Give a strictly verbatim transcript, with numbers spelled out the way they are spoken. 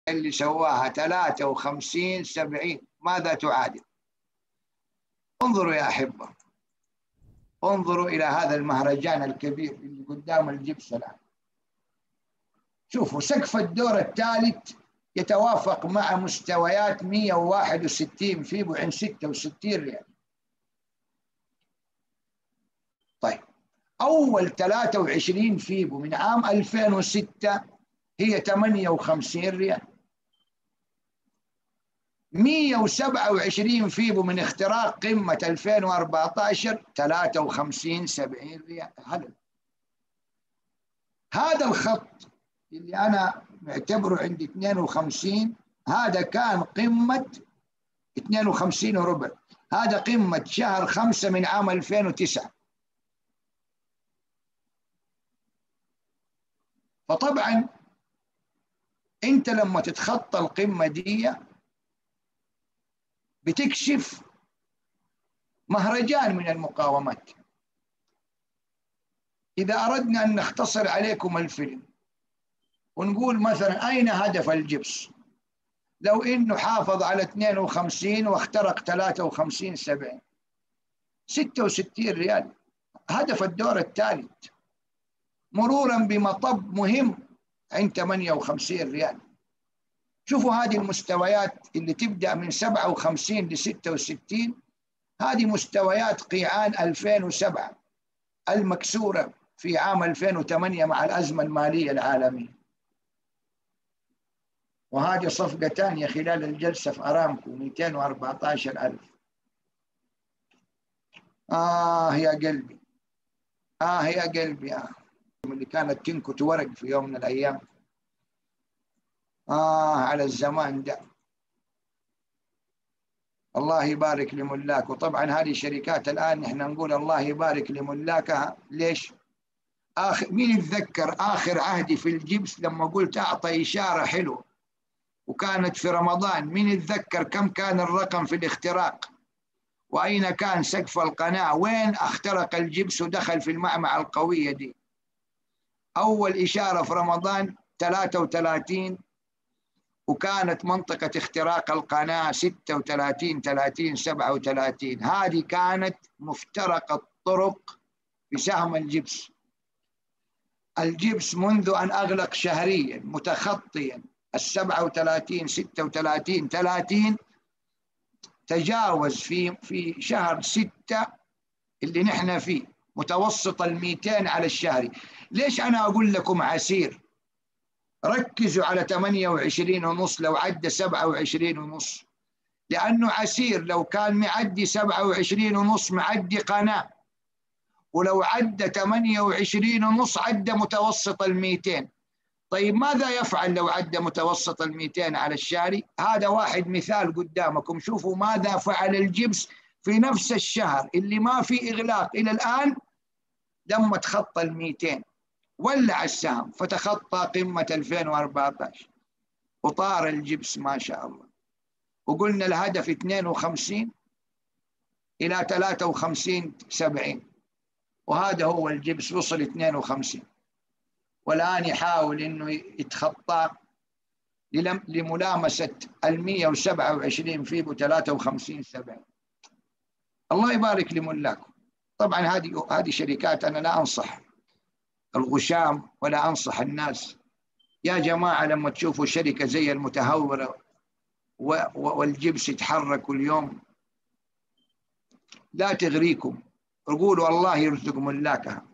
اللي سواها ثلاثة وخمسين سبعين ماذا تعادل؟ انظروا يا أحبة، انظروا إلى هذا المهرجان الكبير اللي قدام الجبس الآن. شوفوا سقف الدور الثالث يتوافق مع مستويات مئة وواحد وستين فيبو عند ستة وستين ريال. طيب أول ثلاثة وعشرين فيبو من عام ألفين وستة هي ثمانية وخمسين ريال. مئة وسبعة وعشرين فيبو من اختراق قمة ألفين وأربعة عشر ثلاثة وخمسين سبعين ريال. هذا هذا الخط اللي أنا معتبره عندي اثنين وخمسين، هذا كان قمة اثنين وخمسين وربع، هذا قمة شهر خمسة من عام ألفين وتسعة. فطبعا أنت لما تتخطى القمة دي بتكشف مهرجان من المقاومات. إذا أردنا أن نختصر عليكم الفيلم ونقول مثلا أين هدف الجبس؟ لو إنه حافظ على اثنين وخمسين واخترق ثلاثة وخمسين سبعين، ستة وستين ريال هدف الدور الثالث، مرورا بمطب مهم عند ثمانية وخمسين ريال. شوفوا هذه المستويات اللي تبدأ من سبعة وخمسين ل ستة وستين، هذه مستويات قيعان ألفين وسبعة المكسورة في عام ألفين وثمانية مع الأزمة المالية العالمية. وهذه صفقة ثانية خلال الجلسة في أرامكو مئتين وأربعة عشر ألف. آه يا قلبي، آه يا قلبي، آه اللي كانت تنكت ورق في يوم من الأيام. آه على الزمان ده. الله يبارك لملاك. وطبعا هذه الشركات الآن نحن نقول الله يبارك لملاكها. ليش؟ آخر مين يتذكر آخر عهدي في الجبس لما قلت أعطى إشارة حلوة وكانت في رمضان؟ مين يتذكر كم كان الرقم في الاختراق؟ وأين كان سقف القناة؟ وين اخترق الجبس ودخل في المعمعة القوية دي؟ أول إشارة في رمضان ثلاثة وثلاثين، وكانت منطقة اختراق القناة ستة وثلاثين ثلاثين سبعة وثلاثين. هذه كانت مفترق الطرق بسهم الجبس. الجبس منذ أن أغلق شهريا متخطيا السبعة وثلاثين ستة وثلاثين ثلاثين، تجاوز في في شهر ستة اللي نحن فيه متوسط المئتين على الشهري. ليش أنا أقول لكم عسير؟ ركزوا على ثمانية وعشرين ونص لو عدى سبعة وعشرين ونص، لأنه عسير لو كان معدي سبعة وعشرين ونص معدي قناة، ولو عدى ثمانية وعشرين ونص عدى متوسط المئتين. طيب ماذا يفعل لو عدى متوسط المئتين على الشهري؟ هذا واحد مثال قدامكم. شوفوا ماذا فعل الجبس في نفس الشهر اللي ما في إغلاق إلى الآن. لما تخطى المئتين ولع السهم فتخطى قمة ألفين وأربعة عشر وطار الجبس ما شاء الله. وقلنا الهدف اثنين وخمسين إلى ثلاثة وخمسين سبعين، وهذا هو الجبس وصل اثنين وخمسين، والآن يحاول إنه يتخطى لملامسة المئة وسبعة وعشرين فيبو ثلاثة وخمسين سبعين. الله يبارك لملاكم. طبعا هذه هذه شركات أنا لا أنصح الغشام ولا أنصح الناس. يا جماعة لما تشوفوا شركة زي المتهورة والجبس يتحركوا اليوم لا تغريكم، قولوا الله يرزق ملاكها.